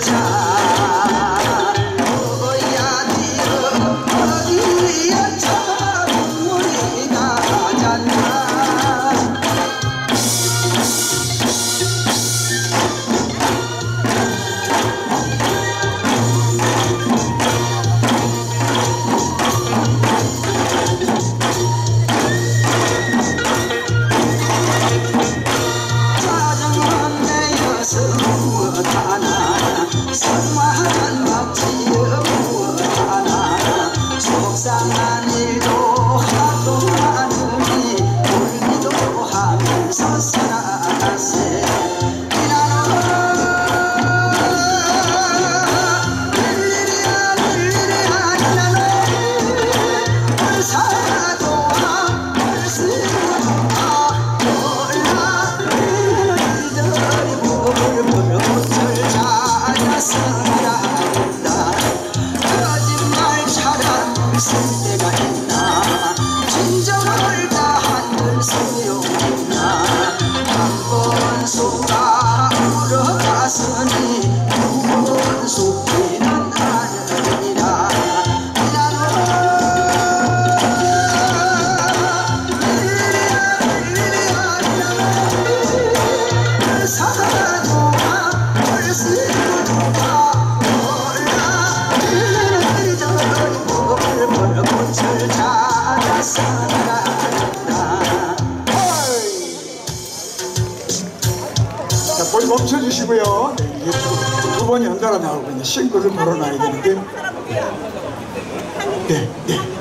속상한 일도 하도 많으니 울기도 하면서 살아가세. 쓸 때가 있나 진정을 다한들 소용있나 한번 속아 울어갔으니 두 번 속지는 않으리라. 자, 거의 멈춰주시고요. 이게 두 번이 연달아 나오고 있는데 싱글을 걸어놔야 되는데 네.